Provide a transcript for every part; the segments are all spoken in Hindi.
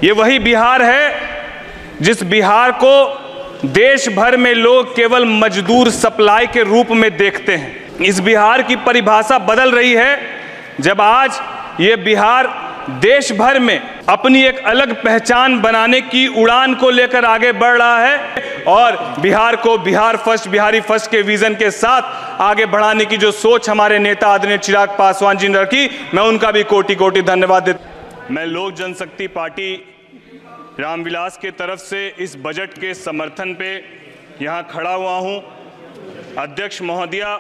ये वही बिहार है जिस बिहार को देश भर में लोग केवल मजदूर सप्लाई के रूप में देखते हैं। इस बिहार की परिभाषा बदल रही है जब आज ये बिहार देश भर में अपनी एक अलग पहचान बनाने की उड़ान को लेकर आगे बढ़ रहा है और बिहार को बिहार फर्स्ट, बिहारी फर्स्ट के विजन के साथ आगे बढ़ाने की जो सोच हमारे नेता आदरणीय चिराग पासवान जी ने रखी, मैं उनका भी कोटि कोटि धन्यवाद देता। मैं लोक जनशक्ति पार्टी रामविलास के तरफ से इस बजट के समर्थन पे यहाँ खड़ा हुआ हूँ। अध्यक्ष महोदया,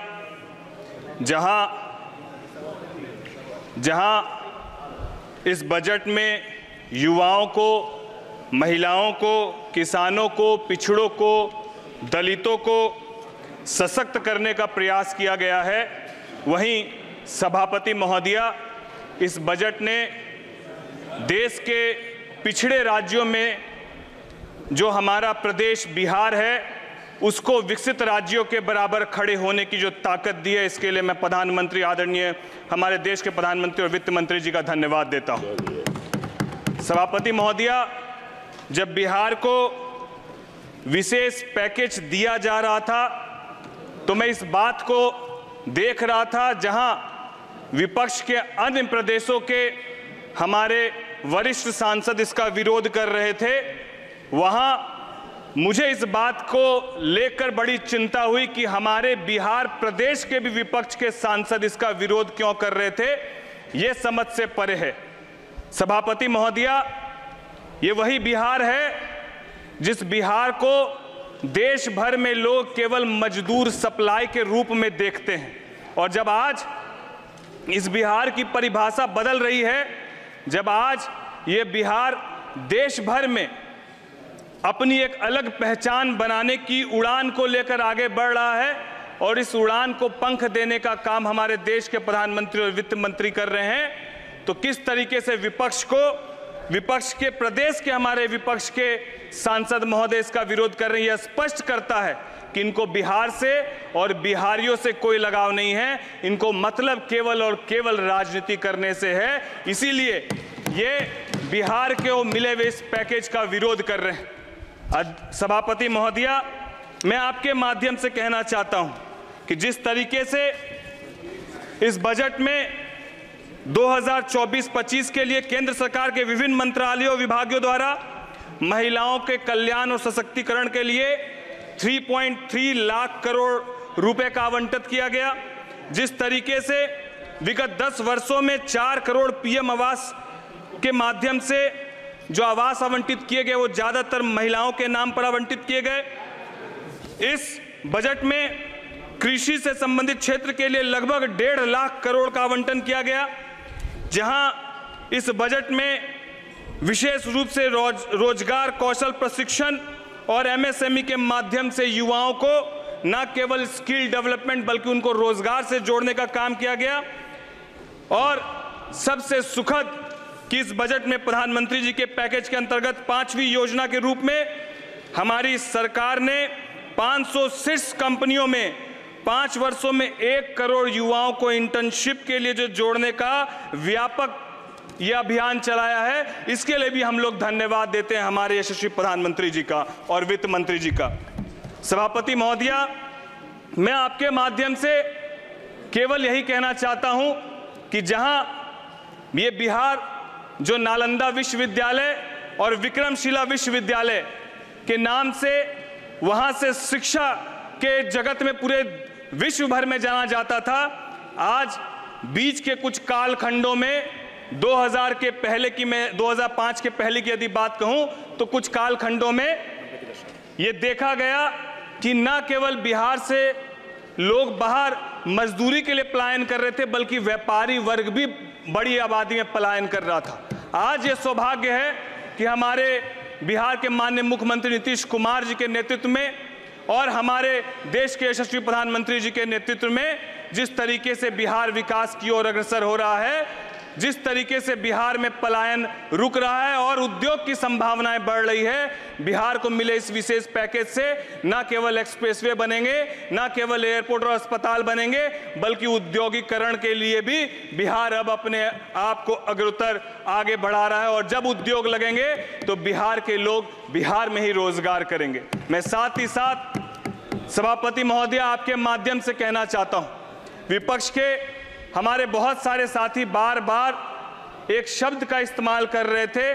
जहाँ इस बजट में युवाओं को, महिलाओं को, किसानों को, पिछड़ों को, दलितों को सशक्त करने का प्रयास किया गया है, वहीं सभापति महोदया इस बजट ने देश के पिछड़े राज्यों में जो हमारा प्रदेश बिहार है उसको विकसित राज्यों के बराबर खड़े होने की जो ताकत दी है, इसके लिए मैं प्रधानमंत्री आदरणीय हमारे देश के प्रधानमंत्री और वित्त मंत्री जी का धन्यवाद देता हूं। सभापति महोदया, जब बिहार को विशेष पैकेज दिया जा रहा था तो मैं इस बात को देख रहा था जहां विपक्ष के अन्य प्रदेशों के हमारे वरिष्ठ सांसद इसका विरोध कर रहे थे, वहां मुझे इस बात को लेकर बड़ी चिंता हुई कि हमारे बिहार प्रदेश के भी विपक्ष के सांसद इसका विरोध क्यों कर रहे थे। ये समझ से परे है। सभापति महोदया, ये वही बिहार है जिस बिहार को देश भर में लोग केवल मजदूर सप्लाई के रूप में देखते हैं और जब आज इस बिहार की परिभाषा बदल रही है, जब आज ये बिहार देश भर में अपनी एक अलग पहचान बनाने की उड़ान को लेकर आगे बढ़ रहा है और इस उड़ान को पंख देने का काम हमारे देश के प्रधानमंत्री और वित्त मंत्री कर रहे हैं, तो किस तरीके से विपक्ष के प्रदेश के हमारे विपक्ष के सांसद महोदय इसका विरोध कर रहे हैं, यह स्पष्ट करता है कि इनको बिहार से और बिहारियों से कोई लगाव नहीं है। इनको मतलब केवल और केवल राजनीति करने से है, इसीलिए ये बिहार के मिले हुए इस पैकेज का विरोध कर रहे हैं। सभापति महोदया, मैं आपके माध्यम से कहना चाहता हूं कि जिस तरीके से इस बजट में 2024-25 के लिए केंद्र सरकार के विभिन्न मंत्रालयों और विभागों द्वारा महिलाओं के कल्याण और सशक्तिकरण के लिए 3.3 लाख करोड़ रुपए का आवंटित किया गया, जिस तरीके से विगत 10 वर्षों में 4 करोड़ पीएम आवास के माध्यम से जो आवास आवंटित किए गए वो ज्यादातर महिलाओं के नाम पर आवंटित किए गए। इस बजट में कृषि से संबंधित क्षेत्र के लिए लगभग 1.5 लाख करोड़ का आवंटन किया गया, जहां इस बजट में विशेष रूप से रोजगार कौशल प्रशिक्षण और एमएसएमई के माध्यम से युवाओं को न केवल स्किल डेवलपमेंट बल्कि उनको रोजगार से जोड़ने का काम किया गया। और सबसे सुखद कि इस बजट में प्रधानमंत्री जी के पैकेज के अंतर्गत 5वीं योजना के रूप में हमारी सरकार ने 506 कंपनियों में 5 वर्षों में 1 करोड़ युवाओं को इंटर्नशिप के लिए जो जोड़ने का व्यापक यह अभियान चलाया है, इसके लिए भी हम लोग धन्यवाद देते हैं हमारे यशस्वी प्रधानमंत्री जी का और वित्त मंत्री जी का। सभापति महोदया, मैं आपके माध्यम से केवल यही कहना चाहता हूं कि जहां ये बिहार जो नालंदा विश्वविद्यालय और विक्रमशिला विश्वविद्यालय के नाम से वहां से शिक्षा के जगत में पूरे विश्व भर में जाना जाता था, आज बीच के कुछ कालखंडों में 2000 के पहले की, मैं 2005 के पहले की यदि बात कहूं तो कुछ कालखंडों में यह देखा गया कि न केवल बिहार से लोग बाहर मजदूरी के लिए पलायन कर रहे थे बल्कि व्यापारी वर्ग भी बड़ी आबादी में पलायन कर रहा था। आज ये सौभाग्य है कि हमारे बिहार के माननीय मुख्यमंत्री नीतीश कुमार जी के नेतृत्व में और हमारे देश के यशस्वी प्रधानमंत्री जी के नेतृत्व में जिस तरीके से बिहार विकास की ओर अग्रसर हो रहा है, जिस तरीके से बिहार में पलायन रुक रहा है और उद्योग की संभावनाएं बढ़ रही है, बिहार को मिले इस विशेष पैकेज से न केवल एक्सप्रेसवे बनेंगे, न केवल एयरपोर्ट और अस्पताल बनेंगे, बल्कि औद्योगिकरण के लिए भी बिहार अब अपने आप को अग्रतर आगे बढ़ा रहा है। और जब उद्योग लगेंगे तो बिहार के लोग बिहार में ही रोजगार करेंगे। मैं साथ ही साथ सभापति महोदय आपके माध्यम से कहना चाहता हूं, विपक्ष के हमारे बहुत सारे साथी बार बार एक शब्द का इस्तेमाल कर रहे थे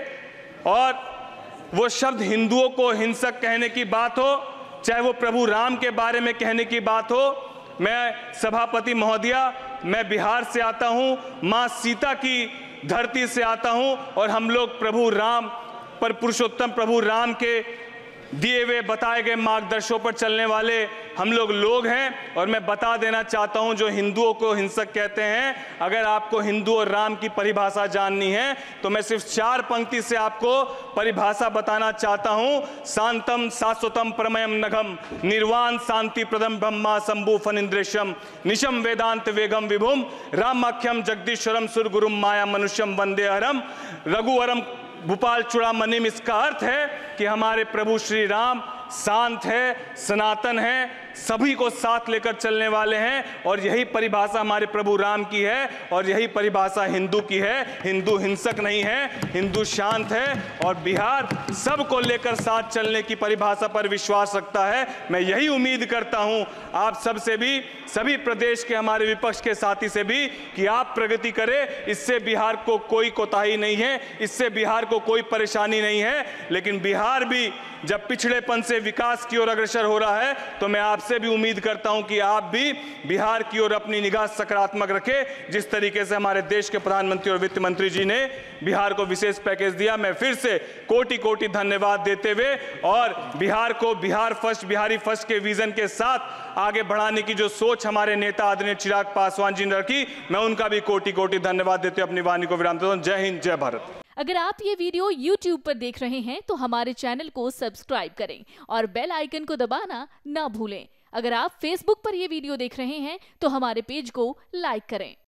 और वो शब्द हिंदुओं को हिंसक कहने की बात हो, चाहे वो प्रभु राम के बारे में कहने की बात हो। मैं सभापति महोदया, मैं बिहार से आता हूं, मां सीता की धरती से आता हूं और हम लोग प्रभु राम पर, पुरुषोत्तम प्रभु राम के दिए हुए बताए गए मार्गदर्शों पर चलने वाले हम लोग हैं। और मैं बता देना चाहता हूं, जो हिंदुओं को हिंसक कहते हैं, अगर आपको हिंदू और राम की परिभाषा जाननी है तो मैं सिर्फ 4 पंक्ति से आपको परिभाषा बताना चाहता हूं। शांतम शाश्वतम परमयम नघम निर्वाण शांति प्रदम ब्रह्मा शंभु फनिंद्रेशम निशम वेदांत वेगम विभुम रामाख्यम जगदीश्वरम सुरगुरुम माया मनुष्यम वंदे हरम रघुवरम भूपाल चूड़ामणिम। इसका अर्थ है कि हमारे प्रभु श्री राम शांत है, सनातन है, सभी को साथ लेकर चलने वाले हैं और यही परिभाषा हमारे प्रभु राम की है और यही परिभाषा हिंदू की है। हिंदू हिंसक नहीं है, हिंदू शांत है और बिहार सबको लेकर साथ चलने की परिभाषा पर विश्वास रखता है। मैं यही उम्मीद करता हूं आप सबसे भी, सभी प्रदेश के हमारे विपक्ष के साथी से भी, कि आप प्रगति करें। इससे बिहार को कोई कोताही नहीं है, इससे बिहार को कोई परेशानी नहीं है। लेकिन बिहार भी जब पिछड़ेपन से विकास की ओर अग्रसर हो रहा है तो मैं आपसे भी उम्मीद करता हूं कि आप भी बिहार की ओर अपनी निगाह सकारात्मक रखें। जिस तरीके से हमारे देश के प्रधानमंत्री और वित्त मंत्री जी ने बिहार को विशेष पैकेज दिया, मैं फिर से कोटि कोटि धन्यवाद देते हुए और बिहार को बिहार फर्स्ट, बिहारी फर्स्ट के विजन के साथ आगे बढ़ाने की जो सोच हमारे नेता आदरणीय चिराग पासवान जी ने रखी, मैं उनका भी कोटि कोटि धन्यवाद देते हुए अपनी वाणी को विराम देता हूं। जय हिंद, जय भारत। अगर आप ये वीडियो YouTube पर देख रहे हैं तो हमारे चैनल को सब्सक्राइब करें और बेल आइकन को दबाना ना भूलें। अगर आप Facebook पर ये वीडियो देख रहे हैं तो हमारे पेज को लाइक करें।